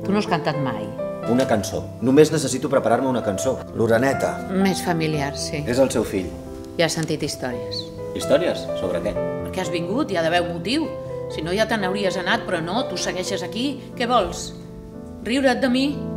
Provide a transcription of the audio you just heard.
Tu no has cantat mai. Una cançó. Només necessito preparar-me una cançó. L'Oreneta. Més familiar, sí. És el seu fill. Ja has sentit històries. Històries? Sobre què? Perquè has vingut, hi ha d'haver un motiu. Si no ja te n'hauries anat, però no, tu segueixes aquí. Què vols? Riure't de mi?